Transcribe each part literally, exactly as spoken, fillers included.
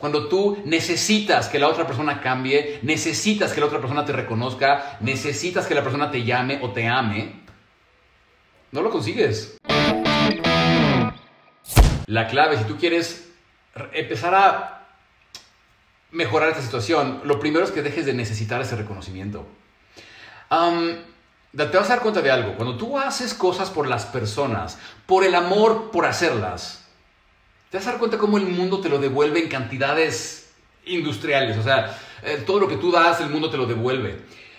Cuando tú necesitas que la otra persona cambie, necesitas que la otra persona te reconozca, necesitas que la persona te llame o te ame, no lo consigues. La clave, si tú quieres empezar a mejorar esta situación, lo primero es que dejes de necesitar ese reconocimiento. Um, te vas a dar cuenta de algo. Cuando tú haces cosas por las personas, por el amor por hacerlas, te vas a dar cuenta cómo el mundo te lo devuelve en cantidades industriales. O sea, eh, todo lo que tú das, el mundo te lo devuelve.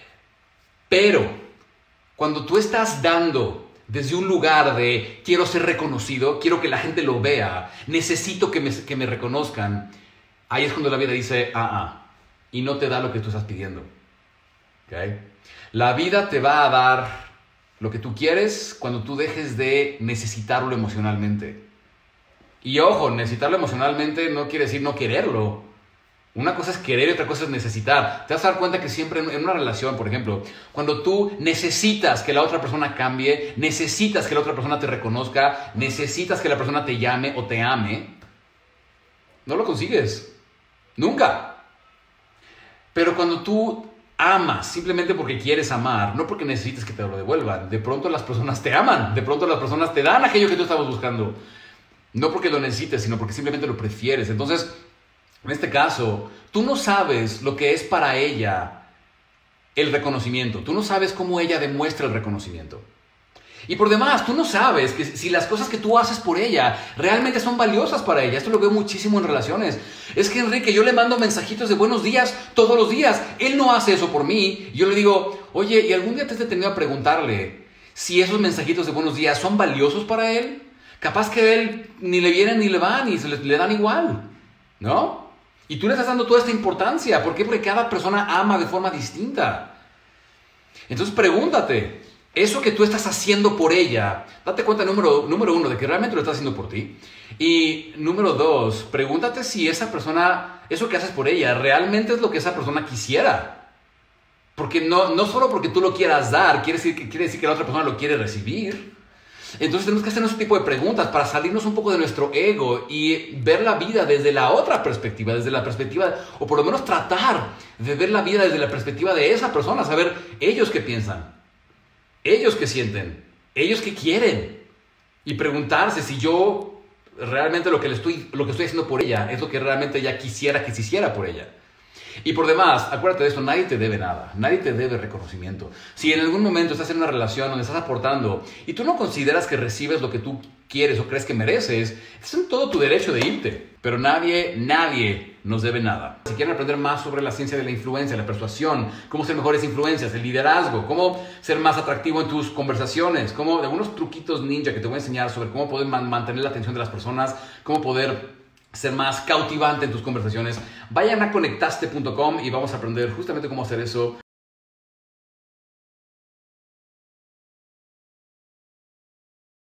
Pero cuando tú estás dando desde un lugar de quiero ser reconocido, quiero que la gente lo vea, necesito que me, que me reconozcan, ahí es cuando la vida dice, ah, ah, y no te da lo que tú estás pidiendo. ¿Okay? La vida te va a dar lo que tú quieres cuando tú dejes de necesitarlo emocionalmente. Y ojo, necesitarlo emocionalmente no quiere decir no quererlo. Una cosa es querer y otra cosa es necesitar. Te vas a dar cuenta que siempre en una relación, por ejemplo, cuando tú necesitas que la otra persona cambie, necesitas que la otra persona te reconozca, necesitas que la persona te llame o te ame, no lo consigues. Nunca. Pero cuando tú amas simplemente porque quieres amar, no porque necesites que te lo devuelvan, de pronto las personas te aman, de pronto las personas te dan aquello que tú estabas buscando. No porque lo necesites, sino porque simplemente lo prefieres. Entonces, en este caso, tú no sabes lo que es para ella el reconocimiento. Tú no sabes cómo ella demuestra el reconocimiento. Y por demás, tú no sabes que si las cosas que tú haces por ella realmente son valiosas para ella. Esto lo veo muchísimo en relaciones. Es que, Enrique, yo le mando mensajitos de buenos días todos los días. Él no hace eso por mí. Yo le digo, oye, ¿y algún día te has detenido a preguntarle si esos mensajitos de buenos días son valiosos para él? Capaz que a él ni le vienen ni le van y se le, le dan igual, ¿no? Y tú le estás dando toda esta importancia. ¿Por qué? Porque cada persona ama de forma distinta. Entonces pregúntate, eso que tú estás haciendo por ella, date cuenta, número, número uno, de que realmente lo estás haciendo por ti. Y número dos, pregúntate si esa persona, eso que haces por ella, realmente es lo que esa persona quisiera. Porque no, no solo porque tú lo quieras dar, quiere decir, quiere decir que la otra persona lo quiere recibir. Entonces tenemos que hacernos ese tipo de preguntas para salirnos un poco de nuestro ego y ver la vida desde la otra perspectiva, desde la perspectiva, o por lo menos tratar de ver la vida desde la perspectiva de esa persona, saber ellos qué piensan, ellos qué sienten, ellos qué quieren, y preguntarse si yo realmente lo que, le estoy, lo que estoy haciendo por ella es lo que realmente ella quisiera que se hiciera por ella. Y por demás, acuérdate de esto, nadie te debe nada, nadie te debe reconocimiento. Si en algún momento estás en una relación donde estás aportando y tú no consideras que recibes lo que tú quieres o crees que mereces, es en todo tu derecho de irte. Pero nadie, nadie nos debe nada. Si quieren aprender más sobre la ciencia de la influencia, la persuasión, cómo ser mejores influencias, el liderazgo, cómo ser más atractivo en tus conversaciones, cómo algunos truquitos ninja que te voy a enseñar sobre cómo poder man- mantener la atención de las personas, cómo poder ser más cautivante en tus conversaciones, vayan a conectaste punto com y vamos a aprender justamente cómo hacer eso